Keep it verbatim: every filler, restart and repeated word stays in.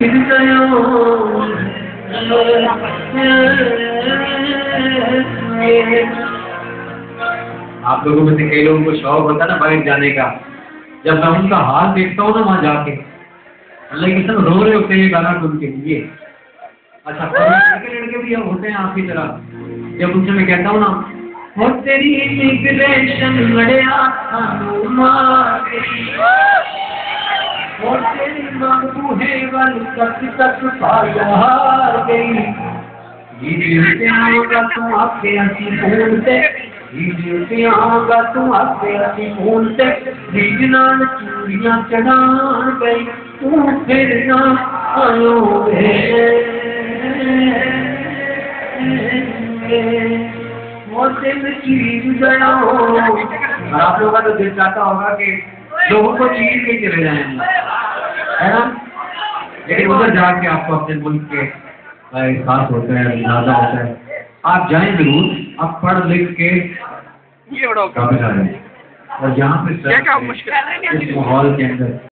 आप लोगों में से कई लोगों को शौक होता है ना बाहर जाने का। जब मैं उनका हाल देखता हूँ ना वहाँ जाके, लेकिन सब रो रहे होते हैं ये गाना सुन के। ये अच्छा, लड़के लड़के भी होते हैं आपकी तरह। जब उनसे मैं कहता हूँ ना, हो तेरी इमिग्रेशन लड़िया और तेरी मांगू है वल तक तक पार गई, ये होगा तुम आपके असी फूल से, ये होगा तुम आपके असी फूल से, बीजना चूड़ियाँ चढ़ान गई, तू फिर ना आयोगे। और दिल चीज गड़ो। आप लोगों का तो दिल चाहता होगा कि लोगों को चीज के चले जाएंगे, है ना? लेकिन उधर जाके आपको अपने मुल्क के एहसास होता है, अंदाजा होता है। आप जाएं जरूर, आप पढ़ लिख के वापस आ जाए। और यहाँ पे इस माहौल के अंदर